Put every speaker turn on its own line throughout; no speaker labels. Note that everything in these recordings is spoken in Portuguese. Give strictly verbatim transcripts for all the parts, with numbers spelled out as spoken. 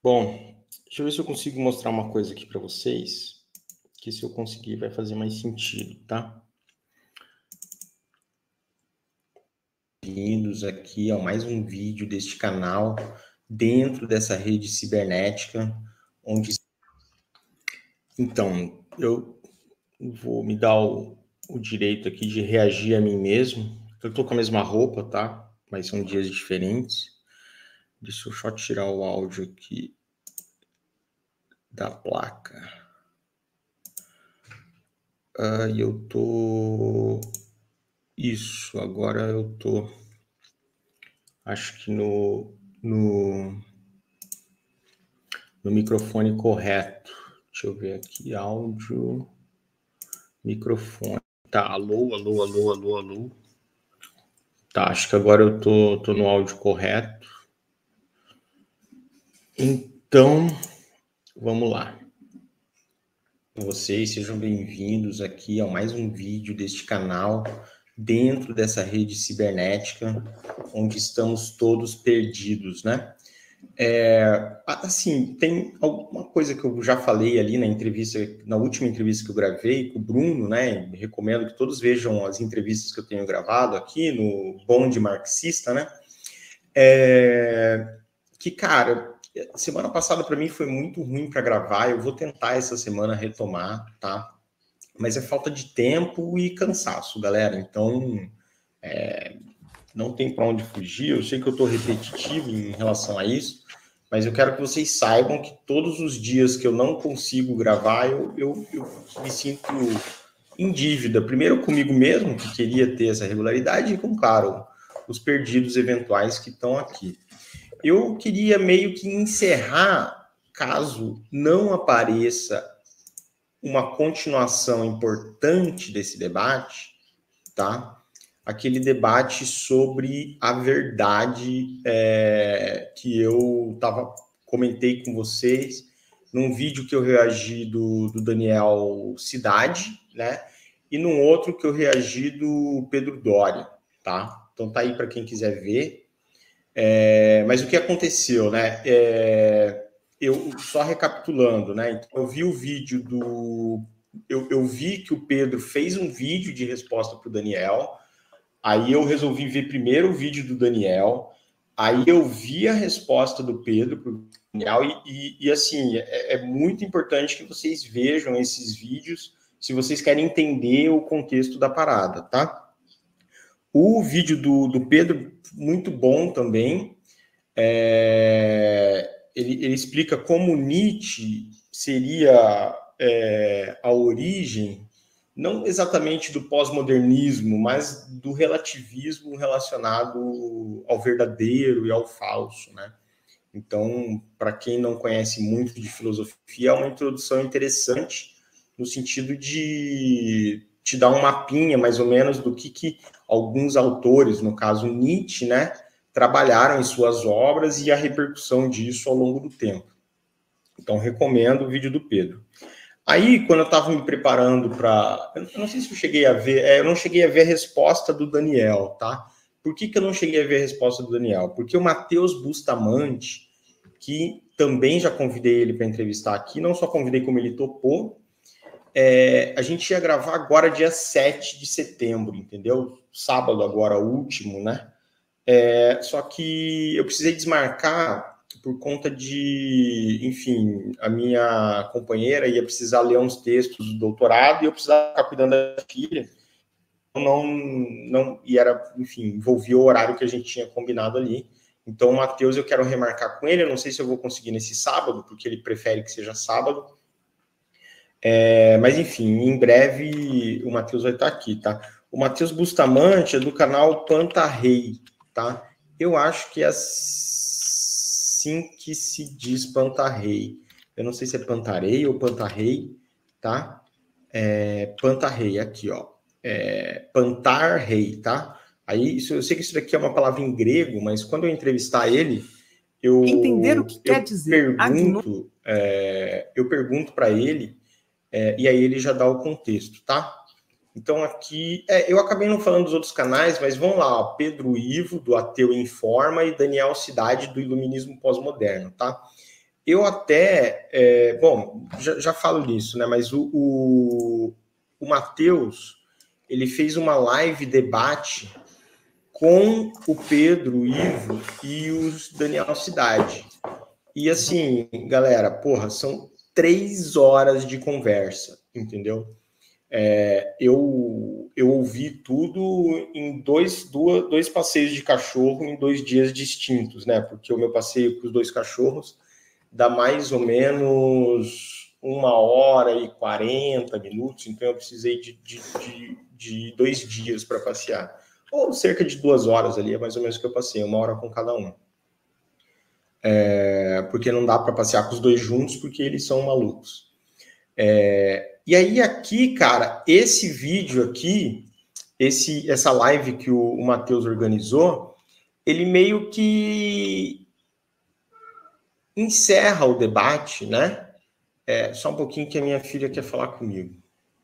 Bom, deixa eu ver se eu consigo mostrar uma coisa aqui para vocês, que se eu conseguir vai fazer mais sentido, tá? Bem-vindos aqui a mais um vídeo deste canal, dentro dessa rede cibernética, onde... Então, eu vou me dar o, o direito aqui de reagir a mim mesmo. Eu tô com a mesma roupa, tá? Mas são dias diferentes. Deixa eu só tirar o áudio aqui da placa. Ah, eu tô... Isso, agora eu tô... Acho que no, no, no microfone correto. Deixa eu ver aqui, áudio, microfone. Tá, alô, alô, alô, alô, alô. Tá, acho que agora eu tô, tô no áudio correto. Então, vamos lá. Vocês sejam bem-vindos aqui a mais um vídeo deste canal, dentro dessa rede cibernética, onde estamos todos perdidos, né? É, assim, tem alguma coisa que eu já falei ali na entrevista, na última entrevista que eu gravei com o Bruno, né? Recomendo que todos vejam as entrevistas que eu tenho gravado aqui no Bonde Marxista, né? É, que, cara, semana passada para mim foi muito ruim para gravar. Eu vou tentar essa semana retomar, tá? Mas é falta de tempo e cansaço, galera. Então, é, não tem para onde fugir. Eu sei que eu estou repetitivo em relação a isso, mas eu quero que vocês saibam que todos os dias que eu não consigo gravar, eu, eu, eu me sinto em dívida. Primeiro comigo mesmo, que queria ter essa regularidade, e com, claro, os perdidos eventuais que estão aqui. Eu queria meio que encerrar, caso não apareça uma continuação importante desse debate, tá? Aquele debate sobre a verdade é, que eu tava, comentei com vocês num vídeo que eu reagi do, do Daniel Cidade, né? E num outro que eu reagi do Pedro Doria, tá? Então tá aí para quem quiser ver. É, mas o que aconteceu, né? É, eu só recapitulando, né? Então eu vi o vídeo do... Eu, eu vi que o Pedro fez um vídeo de resposta para o Daniel. Aí eu resolvi ver primeiro o vídeo do Daniel, aí eu vi a resposta do Pedro para o Daniel, e, e, e assim, é, é muito importante que vocês vejam esses vídeos, se vocês querem entender o contexto da parada, tá? O vídeo do, do Pedro, muito bom também, é, ele, ele explica como Nietzsche seria é, a origem, não exatamente do pós-modernismo, mas do relativismo relacionado ao verdadeiro e ao falso, né? Então, para quem não conhece muito de filosofia, é uma introdução interessante no sentido de te dar um mapinha, mais ou menos, do que, que alguns autores, no caso Nietzsche, né, trabalharam em suas obras e a repercussão disso ao longo do tempo. Então, recomendo o vídeo do Pedro. Aí, quando eu estava me preparando para... Eu não sei se eu cheguei a ver... É, eu não cheguei a ver a resposta do Daniel, tá? Por que, que eu não cheguei a ver a resposta do Daniel? Porque o Matheus Bustamante, que também já convidei ele para entrevistar aqui, não só convidei como ele topou, é, a gente ia gravar agora dia sete de setembro, entendeu? Sábado agora, o último, né? É, só que eu precisei desmarcar por conta de, enfim, a minha companheira ia precisar ler uns textos do doutorado e eu precisava ficar cuidando da filha. Não, não, e era, enfim, envolvia o horário que a gente tinha combinado ali. Então, o Matheus, eu quero remarcar com ele. Eu não sei se eu vou conseguir nesse sábado, porque ele prefere que seja sábado. É, mas, enfim, em breve o Matheus vai estar aqui, tá? O Matheus Bustamante é do canal Pantarrei, tá? Eu acho que é assim que se diz Pantarrei. Eu não sei se é Pantarei ou Pantarrei, tá? É, Pantarrei, aqui, ó. É, Pantarrei, tá? Aí, isso, eu sei que isso daqui é uma palavra em grego, mas quando eu entrevistar ele, eu,
entender o que quer dizer.
Pergunto, é, eu pergunto para ele, é, e aí ele já dá o contexto, tá? Então aqui, é, eu acabei não falando dos outros canais, mas vamos lá, ó, Pedro Ivo, do Ateu Informa, e Daniel Cidade, do Iluminismo Pós-Moderno, tá? eu até, é, bom, já, já falo nisso, né? Mas o, o, o Matheus, ele fez uma live debate com o Pedro, o Ivo e os Daniel Cidade. E assim, galera, porra, são três horas de conversa, entendeu? É, eu, eu ouvi tudo em dois, duas, dois passeios de cachorro em dois dias distintos, né? Porque o meu passeio com os dois cachorros dá mais ou menos uma hora e quarenta minutos, então eu precisei de, de, de, de dois dias para passear. Ou cerca de duas horas ali, é mais ou menos que eu passei, uma hora com cada um. É, porque não dá para passear com os dois juntos, porque eles são malucos. É, e aí aqui, cara, esse vídeo aqui, esse, essa live que o, o Matheus organizou, ele meio que encerra o debate, né? É, só um pouquinho que a minha filha quer falar comigo.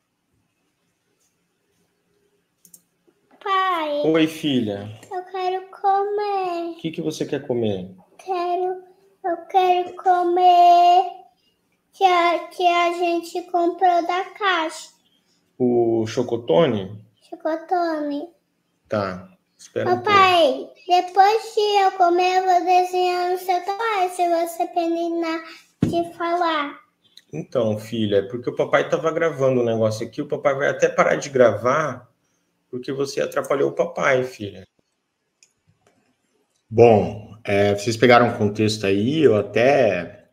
Pai.
Oi, filha.
Eu quero comer.
O que, que você quer comer?
Quero, eu quero comer que a, que a gente comprou da caixa.
O chocotone?
Chocotone.
Tá. Espera um
Papai, depois que eu comer, eu vou desenhar no seu trabalho, se você terminar de falar.
Então, filha, é porque o papai estava gravando um negócio aqui, o papai vai até parar de gravar, porque você atrapalhou o papai, filha. Bom, é, vocês pegaram o contexto aí, eu até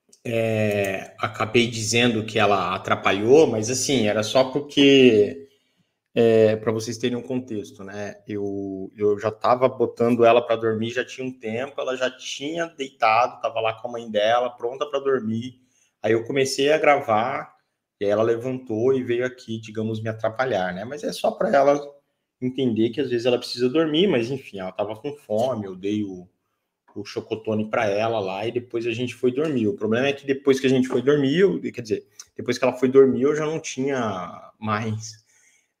é, acabei dizendo que ela atrapalhou, mas assim, era só porque... É, para vocês terem um contexto, né? Eu, eu já estava botando ela para dormir, já tinha um tempo, ela já tinha deitado, estava lá com a mãe dela, pronta para dormir. Aí eu comecei a gravar, e aí ela levantou e veio aqui, digamos, me atrapalhar, né? Mas é só para ela entender que às vezes ela precisa dormir, mas enfim, ela estava com fome, eu dei o, o chocotone para ela lá e depois a gente foi dormir. O problema é que depois que a gente foi dormir, eu, quer dizer, depois que ela foi dormir, eu já não tinha mais...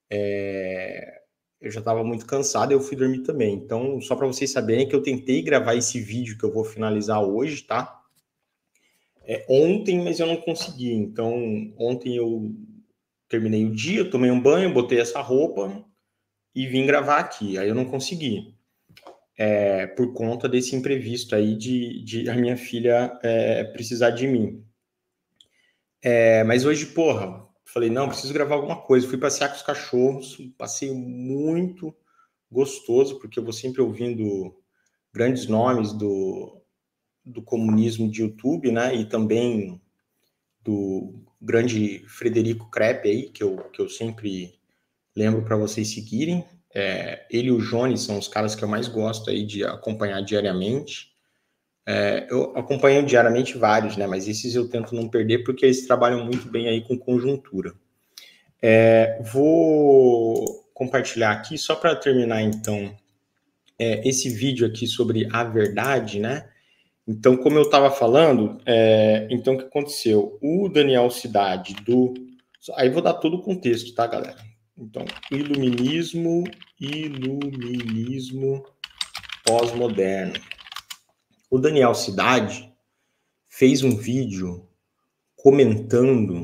É, eu já estava muito cansado e eu fui dormir também. Então, só para vocês saberem que eu tentei gravar esse vídeo que eu vou finalizar hoje, tá? É, ontem, mas eu não consegui. Então, ontem eu terminei o dia, tomei um banho, botei essa roupa e vim gravar aqui. Aí eu não consegui. É, por conta desse imprevisto aí de, de a minha filha é, precisar de mim. É, mas hoje, porra... Falei, não, preciso gravar alguma coisa. Fui passear com os cachorros, um passeio muito gostoso, porque eu vou sempre ouvindo grandes nomes do, do comunismo de YouTube, né? E também do grande Frederico Krepp aí, que eu, que eu sempre lembro para vocês seguirem. É, ele e o Johnny são os caras que eu mais gosto aí de acompanhar diariamente. É, eu acompanho diariamente vários, né? Mas esses eu tento não perder porque eles trabalham muito bem aí com conjuntura. É, vou compartilhar aqui só para terminar então é, esse vídeo aqui sobre a verdade, né? Então, como eu estava falando, é, então o que aconteceu? O Daniel Cidade do, aí vou dar todo o contexto, tá, galera? Então, iluminismo, iluminismo pós-moderno. O Daniel Cidade fez um vídeo comentando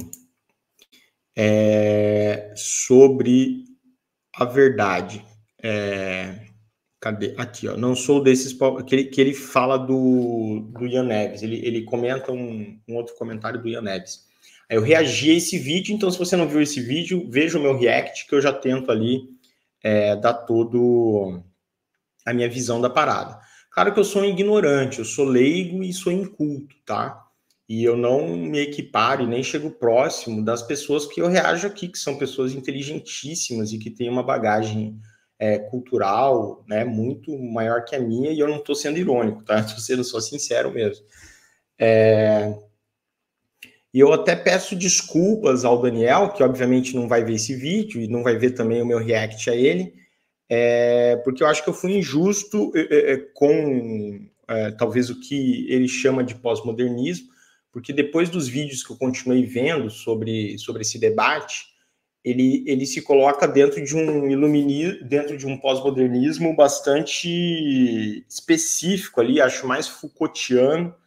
é, sobre a verdade. É, cadê? Aqui, ó. Não sou desses... Que ele, que ele fala do, do Ian Neves. Ele, ele comenta um, um outro comentário do Ian Neves. Aí eu reagi a esse vídeo, então se você não viu esse vídeo, veja o meu react, que eu já tento ali é, dar todo a minha visão da parada. Claro que eu sou um ignorante, eu sou leigo e sou inculto, tá? E eu não me equiparo e nem chego próximo das pessoas que eu reajo aqui, que são pessoas inteligentíssimas e que têm uma bagagem é, cultural, né, muito maior que a minha, e eu não estou sendo irônico, tá? Estou sendo só sincero mesmo. É... E eu até peço desculpas ao Daniel, que obviamente não vai ver esse vídeo e não vai ver também o meu react a ele, é, porque eu acho que eu fui injusto é, é, com é, talvez o que ele chama de pós-modernismo, porque depois dos vídeos que eu continuei vendo sobre, sobre esse debate, ele, ele se coloca dentro de um iluminismo, dentro de um pós-modernismo bastante específico ali, acho mais Foucaultiano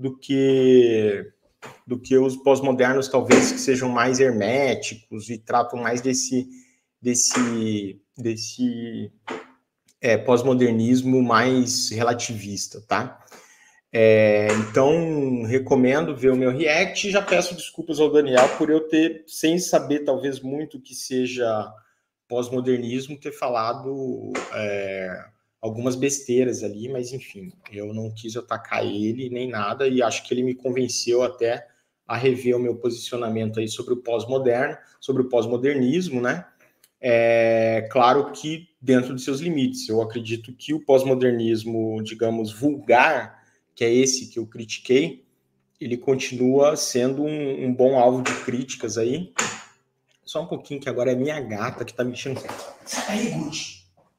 do que do que os pós-modernos, talvez, que sejam mais herméticos e tratam mais desse, desse, desse é, pós-modernismo mais relativista, tá? É, então, recomendo ver o meu react e já peço desculpas ao Daniel por eu ter, sem saber talvez muito que seja pós-modernismo, ter falado é, algumas besteiras ali, mas enfim, eu não quis atacar ele nem nada e acho que ele me convenceu até a rever o meu posicionamento aí sobre o pós-moderno, sobre o pós-modernismo, né? É claro que dentro de seus limites. Eu acredito que o pós-modernismo, digamos, vulgar, que é esse que eu critiquei, ele continua sendo um, um bom alvo de críticas aí. Só um pouquinho, que agora é minha gata que tá me enchendo. Sai daí, Gucci.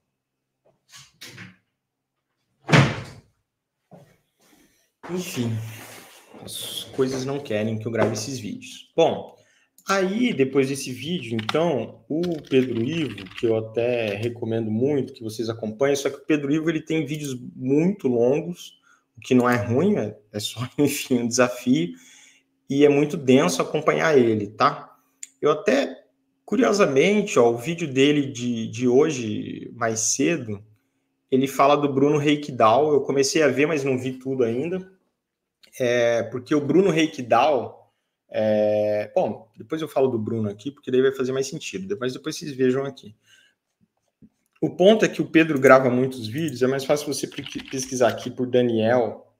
Enfim, as coisas não querem que eu grave esses vídeos. Bom, aí depois desse vídeo, então, o Pedro Ivo, que eu até recomendo muito que vocês acompanhem, só que o Pedro Ivo ele tem vídeos muito longos, o que não é ruim, é, é só, enfim, um desafio, e é muito denso acompanhar ele, tá? Eu até, curiosamente, ó, o vídeo dele de, de hoje, mais cedo, ele fala do Bruno Reikdal. Eu comecei a ver, mas não vi tudo ainda. É, porque o Bruno Reikdal... É, bom, depois eu falo do Bruno aqui, porque daí vai fazer mais sentido. Mas depois vocês vejam aqui. O ponto é que o Pedro grava muitos vídeos. É mais fácil você pesquisar aqui por Daniel.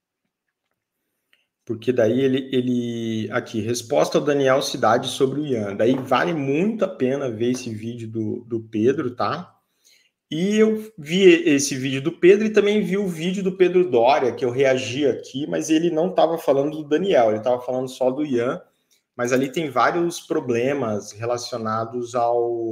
Porque daí ele... ele aqui, resposta ao Daniel Cidade sobre o Ian. Daí vale muito a pena ver esse vídeo do, do Pedro, tá? E eu vi esse vídeo do Pedro e também vi o vídeo do Pedro Doria, que eu reagi aqui, mas ele não estava falando do Daniel, ele estava falando só do Ian, mas ali tem vários problemas relacionados ao,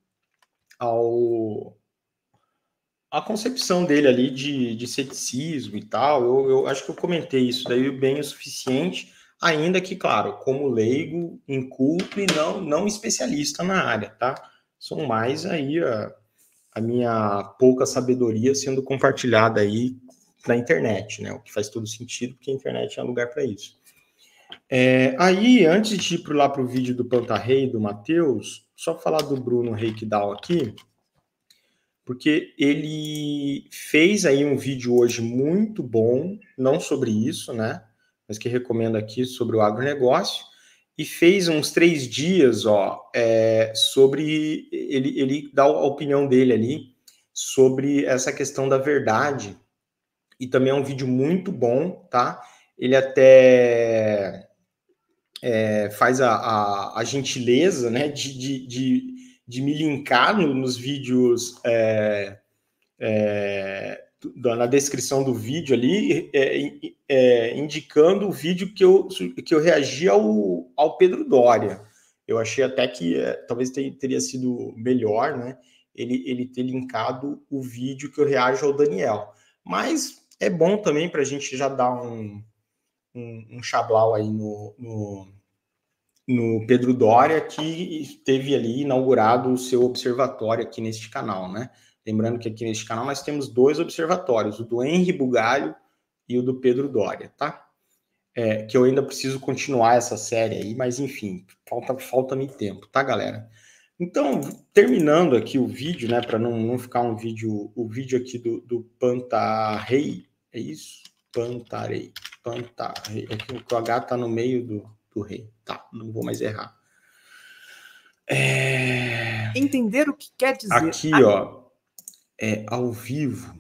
ao a concepção dele ali de, de ceticismo e tal. Eu, eu acho que eu comentei isso daí bem o suficiente, ainda que, claro, como leigo, inculto e não, não especialista na área, tá? São mais aí a... a minha pouca sabedoria sendo compartilhada aí na internet, né? O que faz todo sentido, porque a internet é um lugar para isso. É, aí, antes de ir pro, lá para o vídeo do Pantarrey, do Matheus, só falar do Bruno Reikdal aqui, porque ele fez aí um vídeo hoje muito bom, não sobre isso, né? Mas que recomendo aqui sobre o agronegócio, e fez uns três dias, ó, é, sobre... Ele, ele dá a opinião dele ali sobre essa questão da verdade, e também é um vídeo muito bom, tá? Ele até é, faz a, a, a gentileza, né, de, de, de, de me linkar no, nos vídeos... É, é, na descrição do vídeo ali, é, é, indicando o vídeo que eu, que eu reagi ao, ao Pedro Doria. Eu achei até que é, talvez ter, teria sido melhor, né, ele, ele ter linkado o vídeo que eu reajo ao Daniel. Mas é bom também para a gente já dar um, um, um chablau aí no, no, no Pedro Doria, que teve ali inaugurado o seu observatório aqui neste canal, né? Lembrando que aqui neste canal nós temos dois observatórios, o do Henri Bugalho e o do Pedro Doria, tá? É, que eu ainda preciso continuar essa série aí, mas enfim, falta, falta-me tempo, tá, galera? Então, terminando aqui o vídeo, né, para não, não ficar um vídeo, o vídeo aqui do, do Pantarrey, é isso? Pantarrey, Pantarrey, é que o H tá no meio do, do rei, tá, não vou mais errar. É...
Entender o que quer dizer.
Aqui, ó, é ao vivo.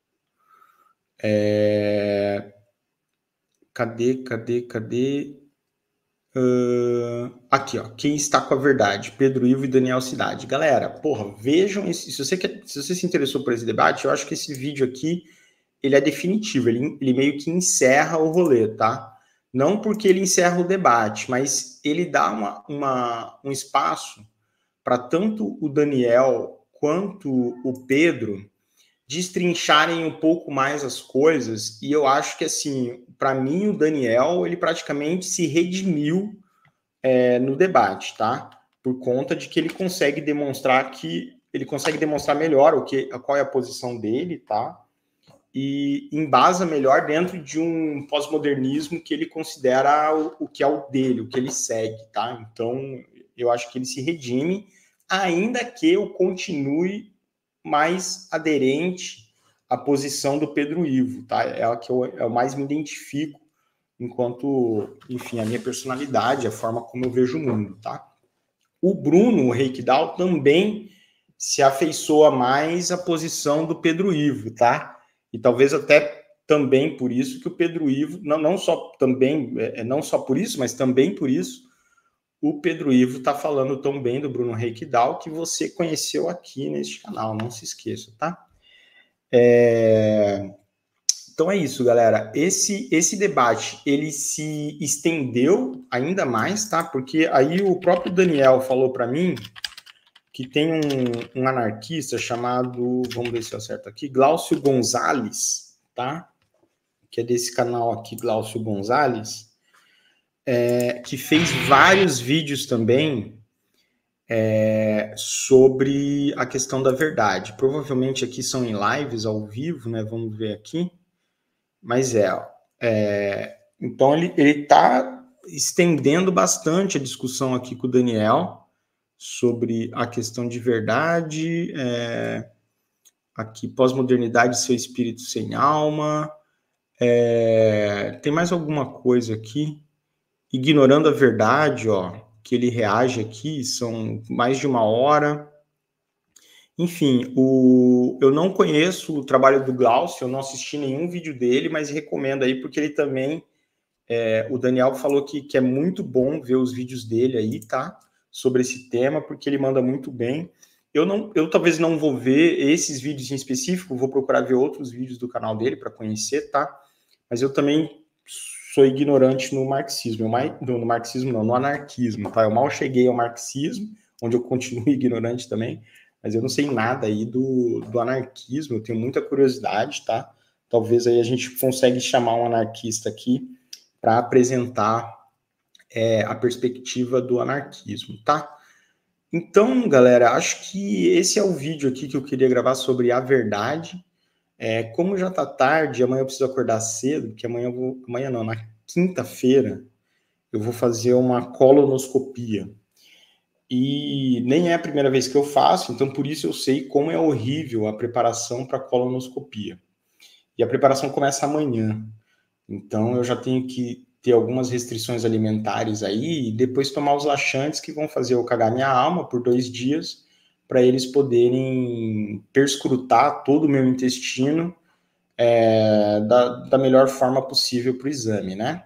É... Cadê, cadê, cadê? Uh... Aqui, ó. Quem está com a verdade? Pedro Ivo e Daniel Cidade. Galera, porra, vejam esse... Se você, quer... se você se interessou por esse debate, eu acho que esse vídeo aqui, ele é definitivo. Ele, ele meio que encerra o rolê, tá? Não porque ele encerra o debate, mas ele dá uma, uma, um espaço para tanto o Daniel quanto o Pedro destrincharem um pouco mais as coisas, e eu acho que, assim, para mim, o Daniel, ele praticamente se redimiu é, no debate, tá? Por conta de que ele consegue demonstrar que, ele consegue demonstrar melhor o que, qual é a posição dele, tá? e embasa melhor dentro de um pós-modernismo que ele considera o, o que é o dele, o que ele segue, tá? Então, eu acho que ele se redime, ainda que eu continue mais aderente à posição do Pedro Ivo, tá? É a que eu, eu mais me identifico enquanto, enfim, a minha personalidade, a forma como eu vejo o mundo, tá? O Bruno, o Reikdal, também se afeiçoa mais à posição do Pedro Ivo, tá? E talvez até também por isso que o Pedro Ivo, não, não só também, é, não só por isso, mas também por isso, o Pedro Ivo está falando tão bem do Bruno Reikdal que você conheceu aqui neste canal, não se esqueça, tá? É... Então é isso, galera. Esse, esse debate, ele se estendeu ainda mais, tá? Porque aí o próprio Daniel falou para mim que tem um, um anarquista chamado, vamos ver se eu acerto aqui, Glaucio Gonzalez, tá? Que é desse canal aqui, Glaucio Gonzalez, é, que fez vários vídeos também é, sobre a questão da verdade. Provavelmente aqui são em lives ao vivo, né? Vamos ver aqui. Mas é, é então ele ele está estendendo bastante a discussão aqui com o Daniel sobre a questão de verdade, é, aqui, pós-modernidade, seu espírito sem alma, é, tem mais alguma coisa aqui, ignorando a verdade, ó, que ele reage aqui, são mais de uma hora, enfim, o, eu não conheço o trabalho do Glaucio, eu não assisti nenhum vídeo dele, mas recomendo aí, porque ele também, é, o Daniel falou que, que é muito bom ver os vídeos dele aí, tá? Sobre esse tema, porque ele manda muito bem. Eu, não, eu talvez não vou ver esses vídeos em específico, vou procurar ver outros vídeos do canal dele para conhecer, tá? Mas eu também sou ignorante no marxismo, eu mais, no, no marxismo não, no anarquismo, tá? Eu mal cheguei ao marxismo, onde eu continuo ignorante também, mas eu não sei nada aí do, do anarquismo, eu tenho muita curiosidade, tá? Talvez aí a gente consiga chamar um anarquista aqui para apresentar É, a perspectiva do anarquismo, tá? Então, galera, acho que esse é o vídeo aqui que eu queria gravar sobre a verdade. É, como já tá tarde, amanhã eu preciso acordar cedo, porque amanhã eu vou... Amanhã não, na quinta-feira eu vou fazer uma colonoscopia. E nem é a primeira vez que eu faço, então por isso eu sei como é horrível a preparação para colonoscopia. E a preparação começa amanhã. Então eu já tenho que ter algumas restrições alimentares aí e depois tomar os laxantes que vão fazer eu cagar minha alma por dois dias para eles poderem perscrutar todo o meu intestino é, da, da melhor forma possível para o exame, né?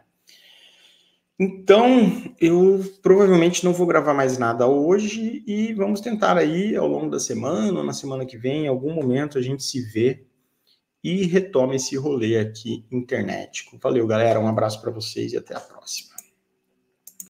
Então, eu provavelmente não vou gravar mais nada hoje e vamos tentar aí ao longo da semana ou na semana que vem, em algum momento a gente se vê e retoma esse rolê aqui internético. Valeu, galera. Um abraço para vocês e até a próxima.